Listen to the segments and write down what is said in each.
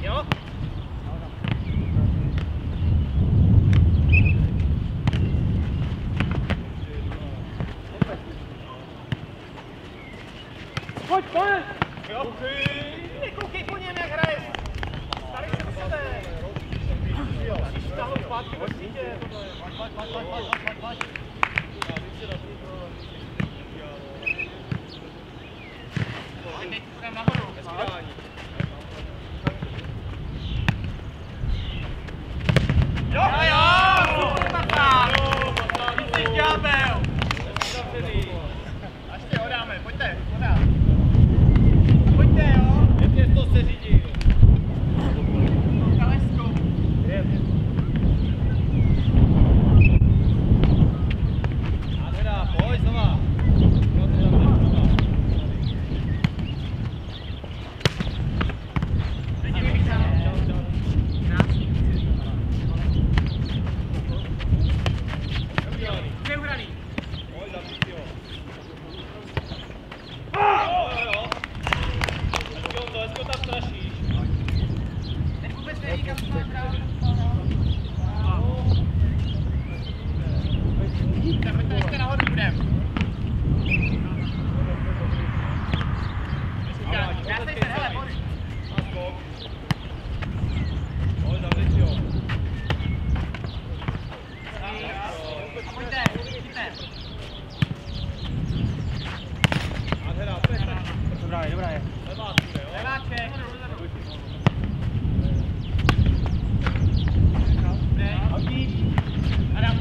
Jo? Pojď, pojď! Jo? Nekoukej po něm, jak hraje. Starý se do sebe. Musíš táhnout zpátky do sítě. Pojď. Teď půjdem nahoru. Jo! Super Marta! Ty jsi ďábel! Až tě ho dáme, pojďte, pořád. Pojďte, jo? Pěkně to se řídí. Kaleskou. Nádhera, pojď znova. Dobrá je. Leváček. Adam.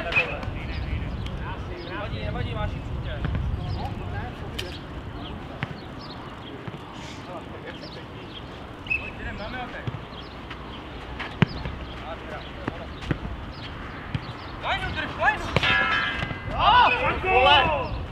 Nevadí, máš jít určitě. Jdem, máme opět. Lajnu, drž, lajnu! Vole!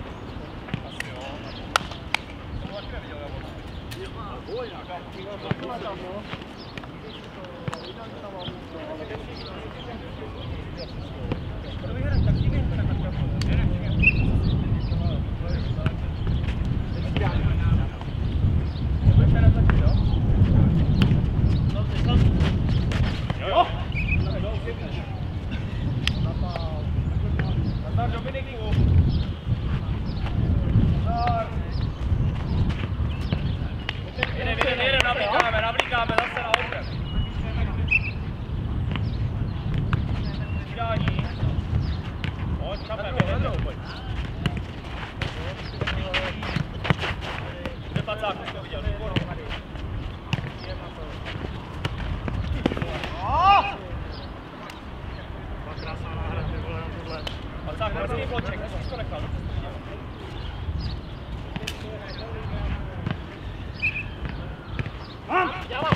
Navlíkáme zase na obrem. Přidání. Pojď, čapem, jednou. Kde pacák, už to viděl, výborný. Krásná náhra, ty vole, na tohle. Pacák, brzký bloček, nesmíš to nechat. Dělám!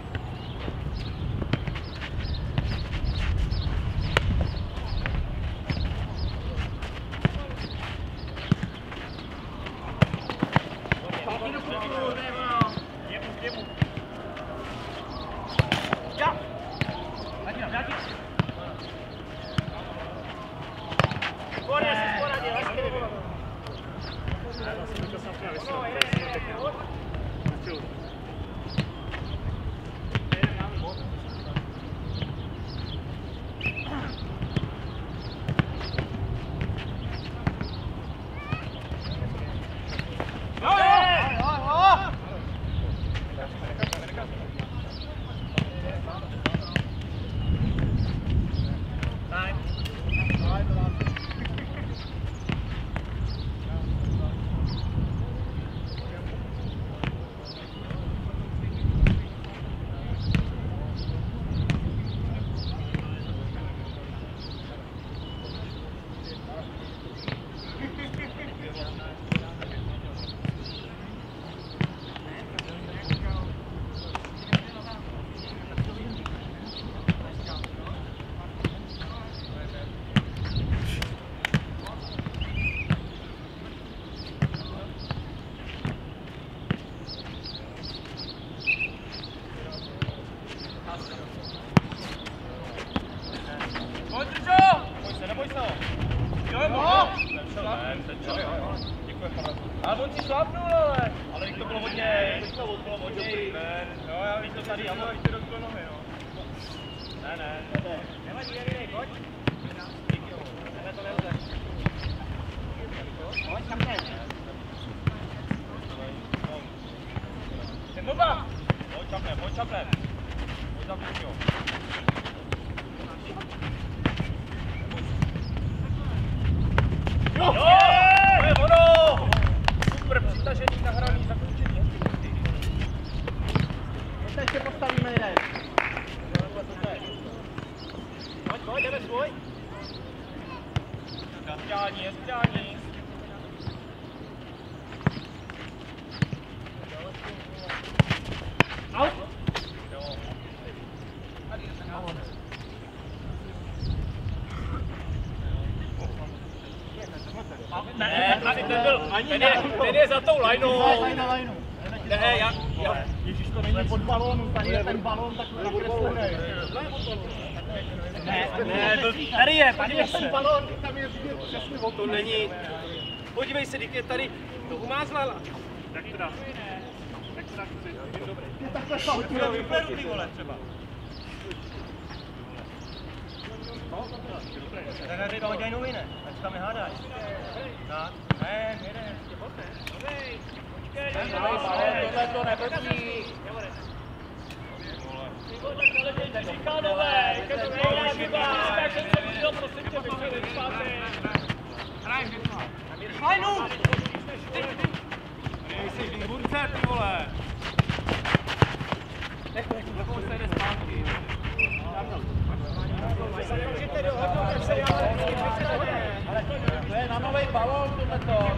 Ale on si šlápnul, ale to bylo hodně, jo, já víš to tady, ale víš ty do nohy, jo. Ne. Nevadí, Jelinej, pojď. Díky, jo, to neuze. Pojď, kapten. Ten moba! Pojď, kapten. Pojď, kapten, jo. Jo! To je ono! Super, přitažený, nahraný, zakončený. Teď se postavíme jeden. Pojď, jdeme svůj. Zdání. Out. Ne, ten je za tou lajnou. Ne, já. Ježíš, to není pod balónu, tady je ten balón takový nakreslený. Ne, Tady je ten balón, tam je vidět přesně o to není. Podívej se, když je tady to umázlala. Jak teda? Je takhle šaltíme vypleru, ty vole, třeba. Tak tady to hodí noviny, ať tam nehádaj. Tak, ne, Tohle to nevrtí. Říkánové, když to nejde, vybáš, tak jsem se viděl, prosím tě, vychvěli zpátky. Šlajnu! Nejsi výburce, ty vole. Levou se jde zpátky. To je na novej balón, tohleto.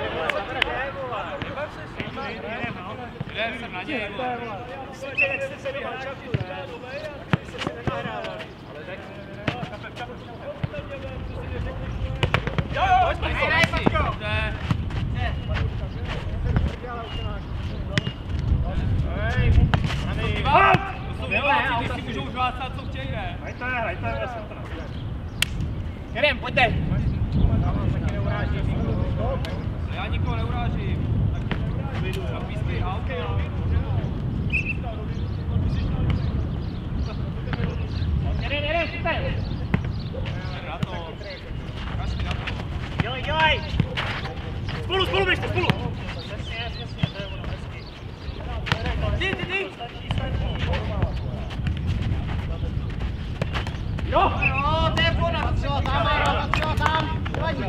Jdem jsem na něj. Jak jste se vyhrál času, ne? Jste se nenahrávali. Jo, Jdej, Paťko. Diváci, si můžou žvásat, co chtějí, ne? Hrajte, já jsem to Jdem, pojďte. Já nikoho neurážím. Tak pískej auto. Jeden, super. Na to. Kašli na to. Dělej! Spolu běžte, spolu! Ty! Jo, to je pohoda, třeba tam, nevadí.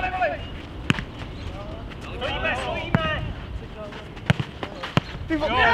Ty vole!